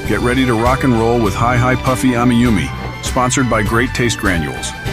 Get ready to rock and roll with Hi Hi Puffy Amiyumi, sponsored by Great Taste Granules.